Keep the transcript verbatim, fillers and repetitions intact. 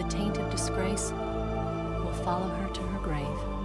taint of disgrace will follow her to her grave.